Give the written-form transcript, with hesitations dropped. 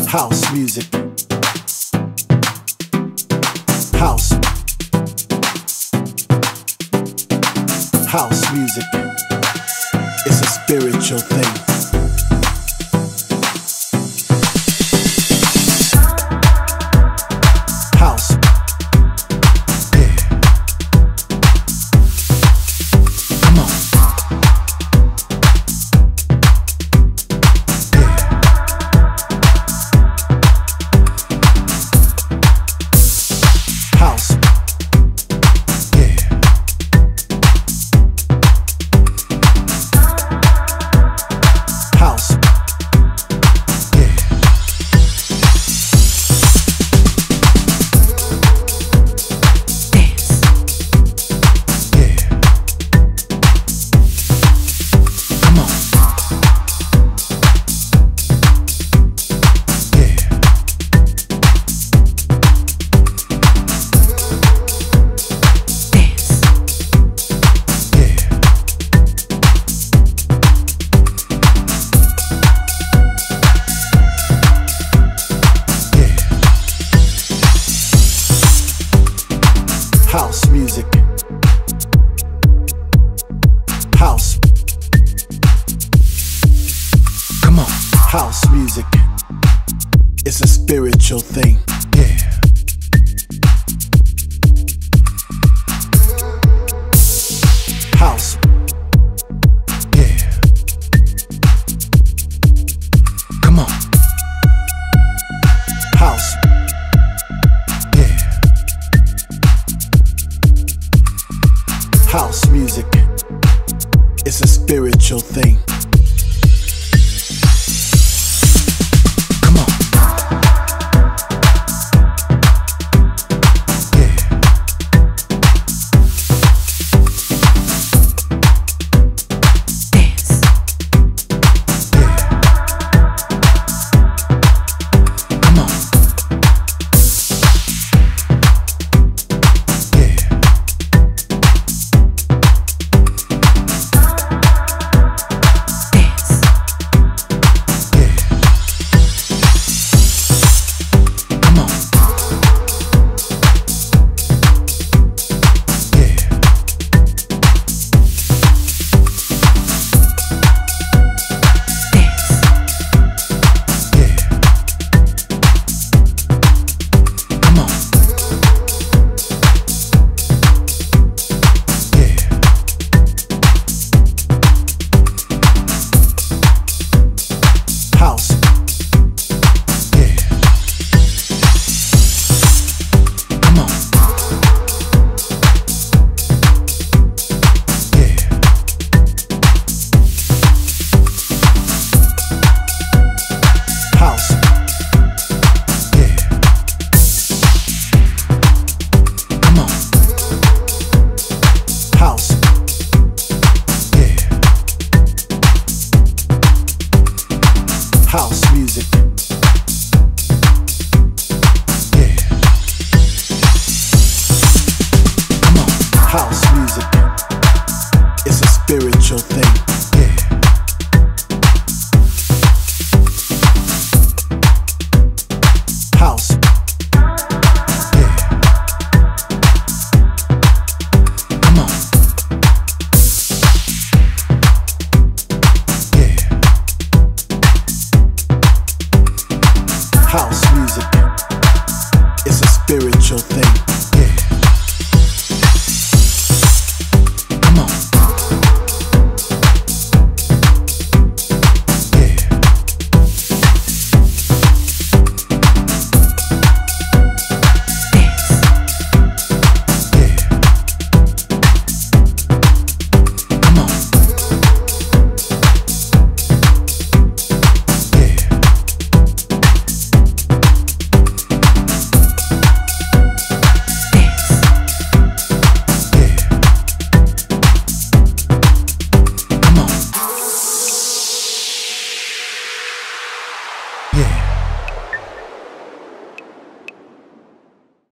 House music. House. House music. It's a spiritual thing. House. Yeah. Come on. House music. House. Come on. House music. It's a spiritual thing. Yeah. House. Yeah. Come on. House. House music, it's a spiritual thing. Come on. Yeah. Dance. Yeah. Come on. House music. Yeah. Come on. House music. It's a spiritual thing. Yeah. House. Yeah. Come on. House music, it's a spiritual thing.